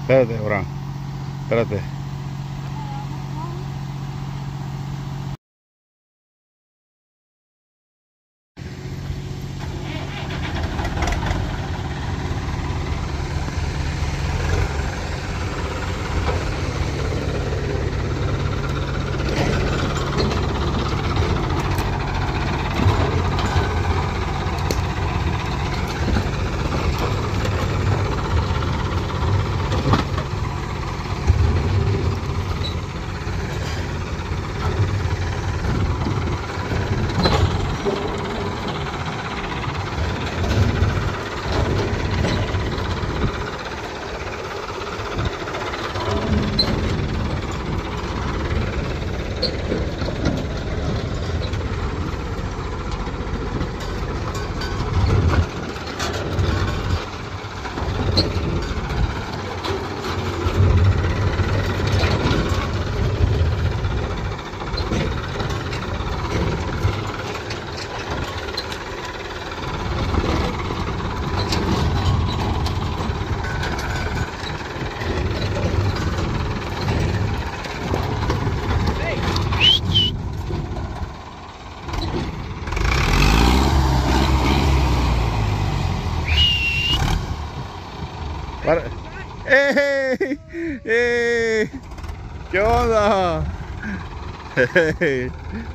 Espérate, Abraham. Espérate. ¡Ey! ¡Ey! ¿Qué onda? ¡Ey!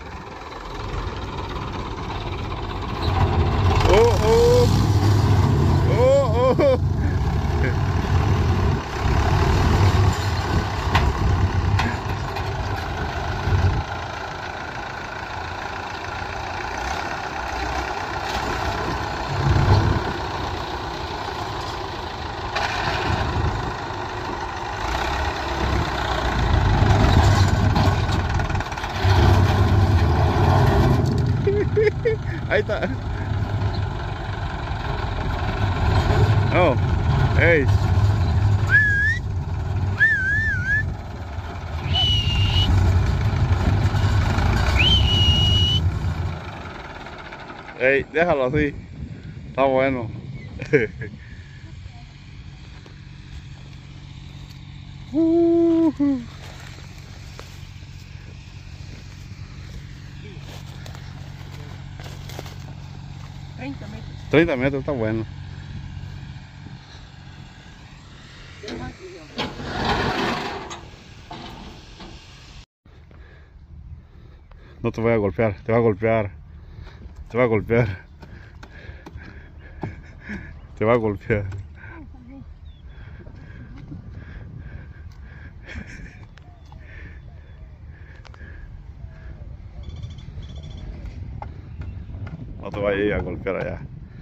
¡Oh, oh! ¡Oh, oh! Ahí está. Oh, hey. Hey, déjalo así. Está bueno. 30 metros, está bueno. No te voy a golpear, te va a golpear. Te va a golpear. Te va a golpear. No te vayas a ir a golpear allá.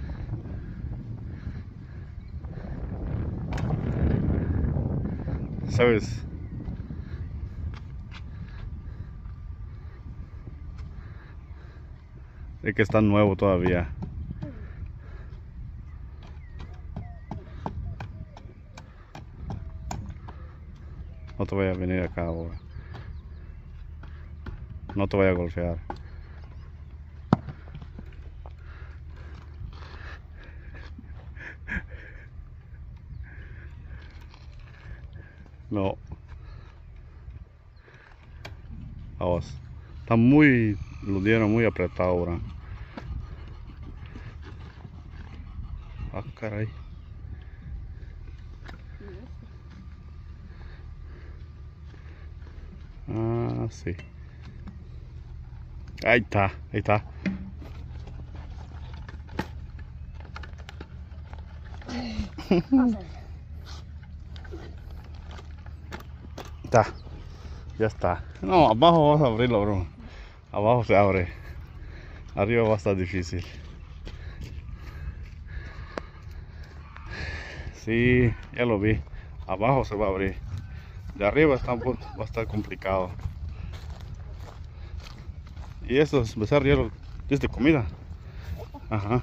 ¿Sabes? Es que está nuevo todavía. No te vayas a venir acá ahora. No te vayas a golpear. No. Vamos. Está muy, lo dieron muy apretado ahora. Ah, caray. Ah, sí. Ahí está, ahí está. Está, ya está. No, abajo vas a abrirlo, bro. Abajo se abre. Arriba va a estar difícil. Sí, ya lo vi. Abajo se va a abrir. De arriba está, va a estar complicado. Y eso es besar hielo desde comida. Ajá.